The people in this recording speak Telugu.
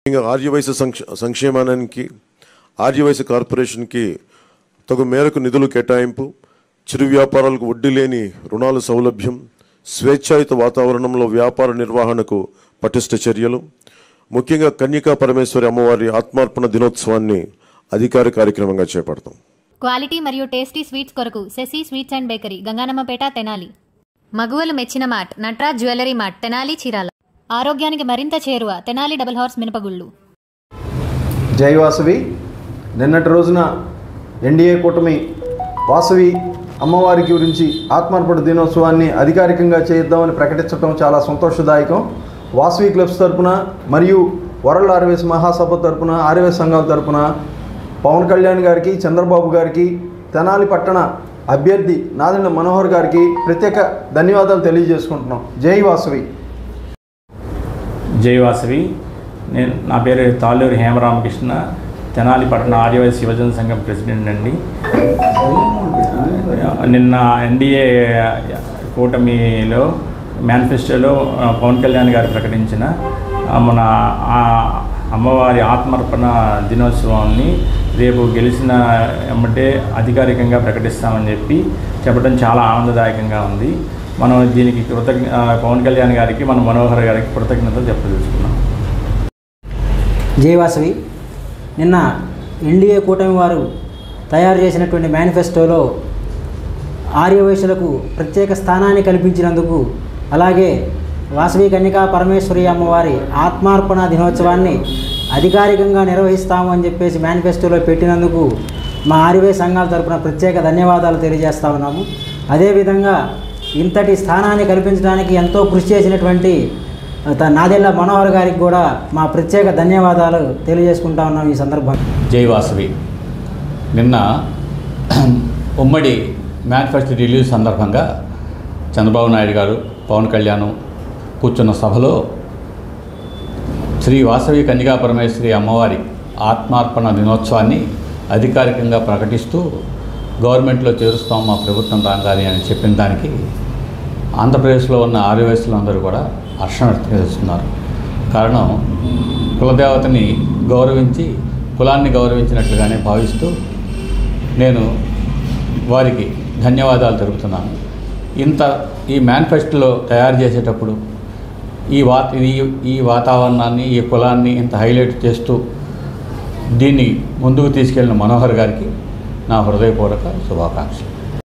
ఆర్యవైశ్య సంక్షేమానికి ఆర్యవైశ్య కార్పొరేషన్కి తగు మేరకు నిధులు కేటాయింపు, చిరు వ్యాపారాలకు వడ్డీ లేని రుణాల సౌలభ్యం, స్వేచ్ఛాయుత వాతావరణంలో వ్యాపార నిర్వహణకు పటిష్ట చర్యలు, ముఖ్యంగా కన్యకా పరమేశ్వరి అమ్మవారి ఆత్మార్పణ దినోత్సవాన్ని అధికారిక కార్యక్రమంగా చేపడతాం. క్వాలిటీ మరియు టేస్టీ స్వీట్స్ కొరకు Sasi sweets and bakery, Ganganammapeta, Tenali. మగువలు మెచ్చిన mart Nataraj jewellery mart, Tenali, Chirala. ఆరోగ్యానికి మరింత చేరువ తెనాలి డబుల్ హార్స్ మినపగుళ్ళు. జై వాసవి. నిన్నటి రోజున ఎన్డీఏ కూటమి వాసవి అమ్మవారి గురించి ఆత్మార్పణ దినోత్సవాన్ని అధికారికంగా చేద్దామని ప్రకటించడం చాలా సంతోషదాయకం. వాసవి క్లబ్స్ తరపున మరియు వరల్డ్ ఆర్యవైశ్య మహాసభ తరపున, ఆర్యవైశ్య సంఘాల తరపున పవన్ కళ్యాణ్ గారికి, చంద్రబాబు గారికి, తెనాలి పట్టణ అభ్యర్థి నాదెండ్ల మనోహర్ గారికి ప్రత్యేక ధన్యవాదాలు తెలియజేసుకుంటున్నాం. జై వాసవి. జై వాసవి. నా పేరు తాళ్ళూరి హేమరామకృష్ణ, తెనాలి పట్టణ ఆర్యవైశ్య యువజన సంఘం ప్రెసిడెంట్ అండి. నిన్న ఎన్డీఏ కూటమిలో మేనిఫెస్టోలో పవన్ కళ్యాణ్ గారు ప్రకటించిన మన అమ్మవారి ఆత్మార్పణ దినోత్సవాన్ని రేపు గెలిచిన ఎమ్మటే అధికారికంగా ప్రకటిస్తామని చెప్పడం చాలా ఆనందదాయకంగా ఉంది. మనం దీనికి పవన్ కళ్యాణ్ గారికి, మన మనోహర్ గారికి కృతజ్ఞతలు చెప్పదలుచుకున్నాం. జై వాసవి. నిన్న ఎన్డీఏ కూటమి వారు తయారు చేసినటువంటి మేనిఫెస్టోలో ఆర్యవైశ్యులకు ప్రత్యేక స్థానాన్ని కల్పించినందుకు, అలాగే వాసవి కన్యకా పరమేశ్వరి అమ్మవారి ఆత్మార్పణ దినోత్సవాన్ని అధికారికంగా నిర్వహిస్తాము అని చెప్పేసి మేనిఫెస్టోలో పెట్టినందుకు మా ఆర్యవైశ్య సంఘాల తరపున ప్రత్యేక ధన్యవాదాలు తెలియజేస్తా ఉన్నాము. అదేవిధంగా ఇంతటి స్థానాన్ని కల్పించడానికి ఎంతో కృషి చేసినటువంటి నాదెండ్ల మనోహర్ గారికి కూడా మా ప్రత్యేక ధన్యవాదాలు తెలియజేసుకుంటా ఉన్నాం ఈ సందర్భంగా. జై వాసవి. నిన్న ఉమ్మడి మేనిఫెస్టో రిలీజ్ సందర్భంగా చంద్రబాబు నాయుడు గారు, పవన్ కళ్యాణ్ కూర్చున్న సభలో శ్రీ వాసవి కన్యకా పరమేశ్వరి అమ్మవారి ఆత్మార్పణ దినోత్సవాన్ని అధికారికంగా ప్రకటిస్తూ గవర్నమెంట్లో చేరుస్తాం మా ప్రభుత్వం రాగానే అని చెప్పిన దానికి ఆంధ్రప్రదేశ్లో ఉన్న ఆర్యవైశ్యులందరూ కూడా హర్షం వ్యక్తం చేస్తున్నారు. కారణం, కులదేవతని గౌరవించి, కులాన్ని గౌరవించినట్లుగానే భావిస్తూ నేను వారికి ధన్యవాదాలు తెలుపుతున్నాను. ఈ మేనిఫెస్టోలో తయారు చేసేటప్పుడు ఈ వాతావరణాన్ని, ఈ కులాన్ని ఇంత హైలైట్ చేస్తూ దీన్ని ముందుకు తీసుకెళ్లిన మనోహర్ గారికి నా హృదయపూర్వక శుభాకాంక్షలు.